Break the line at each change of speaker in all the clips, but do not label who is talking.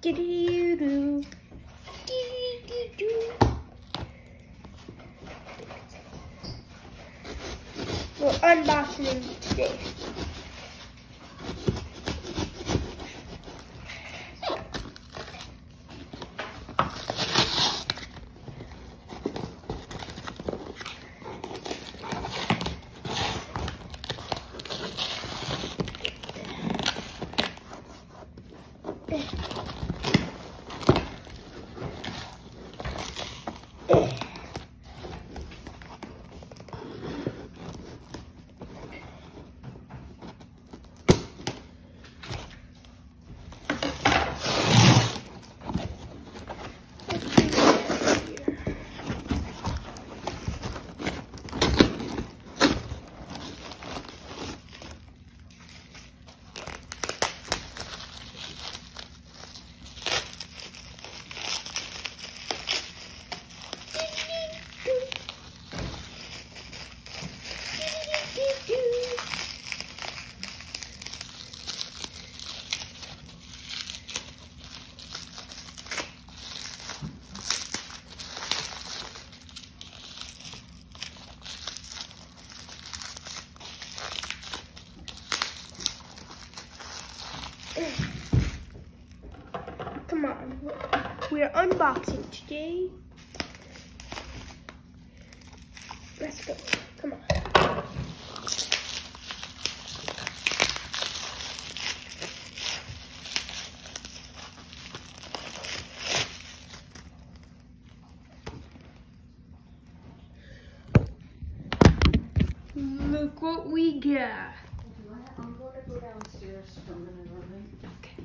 Do-do-do. Do-do-do. We're unboxing today. Come on, we are unboxing today. Let's go, come on. Look what we got.
I'm going to go downstairs for a minute,
Okay.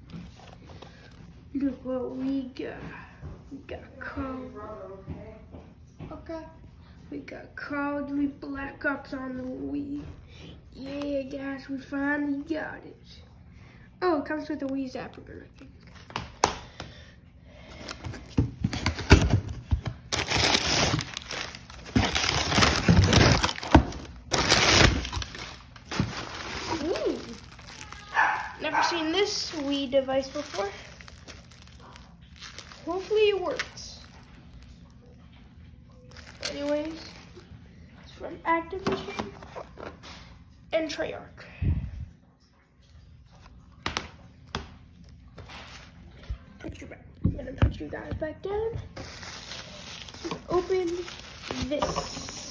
Look what we got. We got Call. Okay. We got Call of Duty Black Ops on the Wii. Yeah, guys, we finally got it. Oh, it comes with a Wii Zapper, I think. Ooh. Never seen this Wii device before. Hopefully it works. Anyways, it's from Activision and Treyarch. I'm gonna put you guys back down. Open this.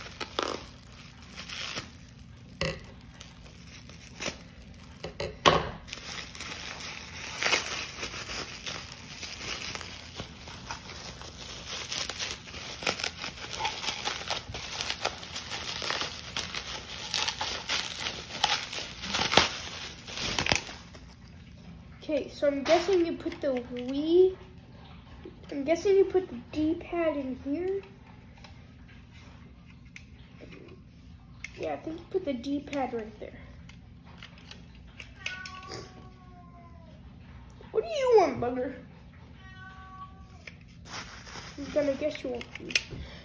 Okay, so I'm guessing you put the Wii, I'm guessing you put the D-pad in here. Yeah, I think you put the D-pad right there. What do you want, bugger? I'm gonna guess you want food.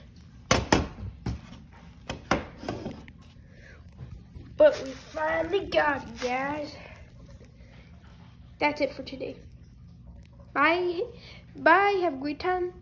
But we finally got it, guys. That's it for today. Bye. Bye. Have a great time.